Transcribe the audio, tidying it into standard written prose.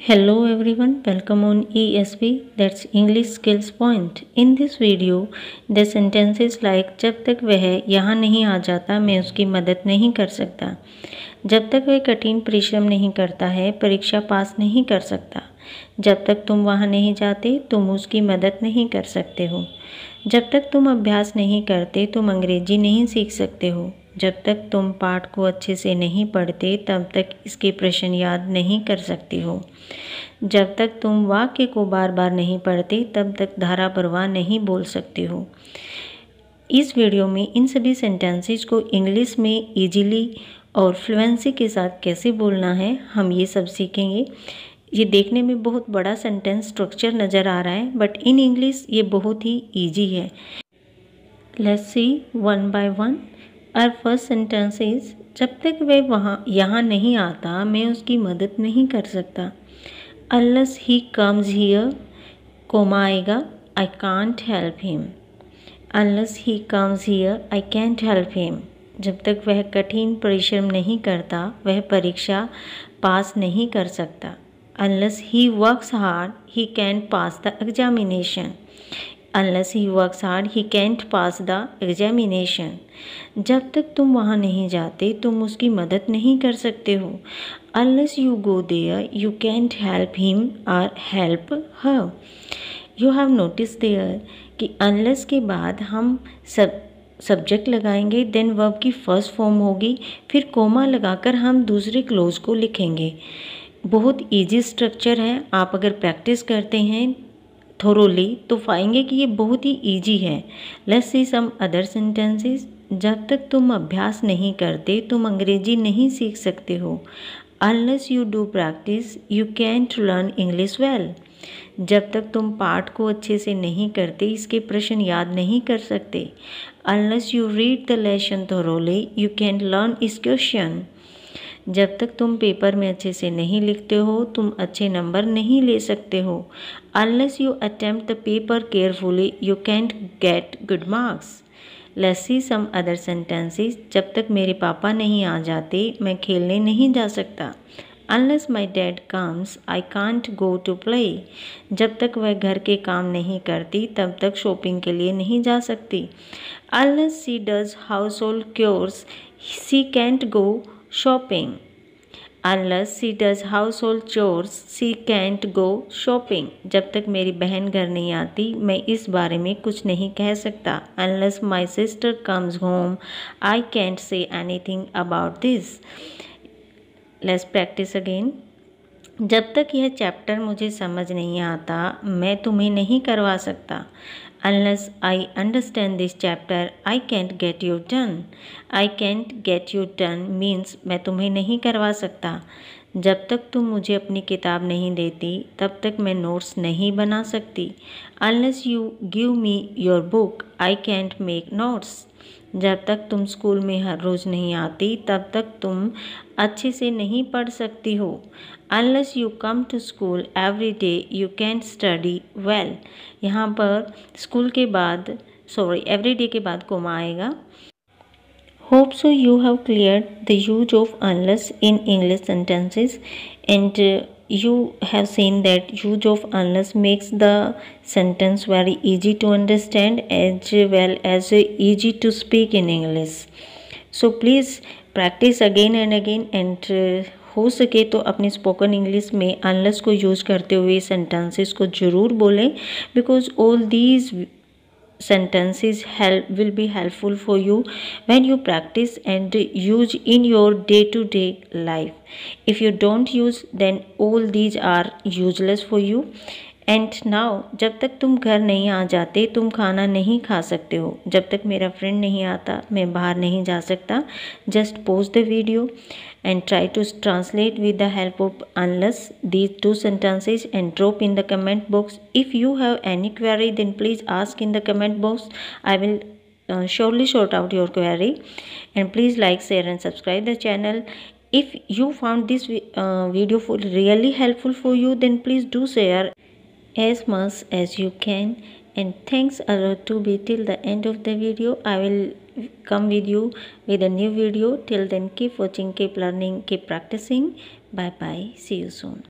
Hello everyone, welcome on ESP, that's English Skills Point. In this video, the sentences like जब तक वह यहाँ नहीं आ जाता मैं उसकी मदद नहीं कर सकता, जब तक वह कठिन परिश्रम नहीं करता है परीक्षा पास नहीं कर सकता, जब तक तुम वहाँ नहीं जाते तुम उसकी मदद नहीं कर सकते हो, जब तक तुम अभ्यास नहीं करते तुम अंग्रेजी नहीं सीख सकते हो, जब तक तुम पाठ को अच्छे से नहीं पढ़ते तब तक इसके प्रश्न याद नहीं कर सकते हो, जब तक तुम वाक्य को बार बार नहीं पढ़ते तब तक धारा प्रवाह नहीं बोल सकते हो। इस वीडियो में इन सभी सेंटेंसेस को इंग्लिश में इजीली और फ्लुएंसी के साथ कैसे बोलना है हम ये सब सीखेंगे। ये देखने में बहुत बड़ा सेंटेंस स्ट्रक्चर नज़र आ रहा है बट इन इंग्लिश ये बहुत ही ईजी है। Let's see one by one. Our first sentence is जब तक वह यहाँ नहीं आता मैं उसकी मदद नहीं कर सकता। Unless he comes here, coma आएगा, I can't help him. Unless he comes here I can't help him. जब तक वह कठिन परिश्रम नहीं करता वह परीक्षा पास नहीं कर सकता। Unless he works hard he can't pass the examination. Unless he works hard, he can't pass the examination. जब तक तुम वहाँ नहीं जाते तुम उसकी मदद नहीं कर सकते हो। Unless you go there, you can't help him or help her. You have noticed there कि unless के बाद हम सब्जेक्ट लगाएंगे, देन वर्ब की फर्स्ट फॉर्म होगी, फिर कोमा लगाकर हम दूसरे क्लोज को लिखेंगे। बहुत ईजी स्ट्रक्चर है, आप अगर प्रैक्टिस करते हैं थोरोली तो पाएंगे कि ये बहुत ही ईजी है। Let's see some other sentences. जब तक तुम अभ्यास नहीं करते तुम अंग्रेजी नहीं सीख सकते हो। Unless you do practice you can't learn English well. जब तक तुम पाठ को अच्छे से नहीं करते इसके प्रश्न याद नहीं कर सकते। Unless you read the lesson thoroughly you can learn this question. जब तक तुम पेपर में अच्छे से नहीं लिखते हो तुम अच्छे नंबर नहीं ले सकते हो। Unless you attempt the paper carefully you can't get good marks. Let's see some other sentences. जब तक मेरे पापा नहीं आ जाते मैं खेलने नहीं जा सकता। Unless my dad comes I can't go to play. जब तक वह घर के काम नहीं करती तब तक शॉपिंग के लिए नहीं जा सकती। Unless she does household chores she can't go shopping. Unless she does household chores, she can't go shopping. जब तक मेरी बहन घर नहीं आती मैं इस बारे में कुछ नहीं कह सकता। Unless my sister comes home, I can't say anything about this. Let's practice again. जब तक यह चैप्टर मुझे समझ नहीं आता मैं तुम्हें नहीं करवा सकता। Unless I understand this chapter, I can't get you done. I can't get you done means मैं तुम्हें नहीं करवा सकता। जब तक तुम मुझे अपनी किताब नहीं देती तब तक मैं नोट्स नहीं बना सकती। Unless you give me your book, I can't make notes. जब तक तुम स्कूल में हर रोज़ नहीं आती तब तक तुम अच्छे से नहीं पढ़ सकती हो। Unless you come to school every day, you can't study well. यहाँ पर स्कूल के बाद every day के बाद कोमा आएगा। Hope so you have cleared the use of unless in English sentences and you have seen that use of unless makes the sentence very easy to understand as well as easy to speak in English. So please practice again and again and हो सके तो अपनी spoken English में unless को use करते हुए sentences को ज़रूर बोलें because all these sentences will be helpful for you when you practice and use in your day-to-day life. If you don't use then all these are useless for you. And now जब तक तुम घर नहीं आ जाते तुम खाना नहीं खा सकते हो। जब तक मेरा फ्रेंड नहीं आता मैं बाहर नहीं जा सकता। Just pause the video and try to translate with the help of unless these two sentences and drop in the comment box. If you have any query then please ask in the comment box. I will surely sort out your query and please like, share and subscribe the channel. If you found this video really helpful for you then please do share as much as you can and thanks a lot to be till the end of the video. I will come with you with a new video. Till then keep watching, keep learning, keep practicing. Bye bye, see you soon.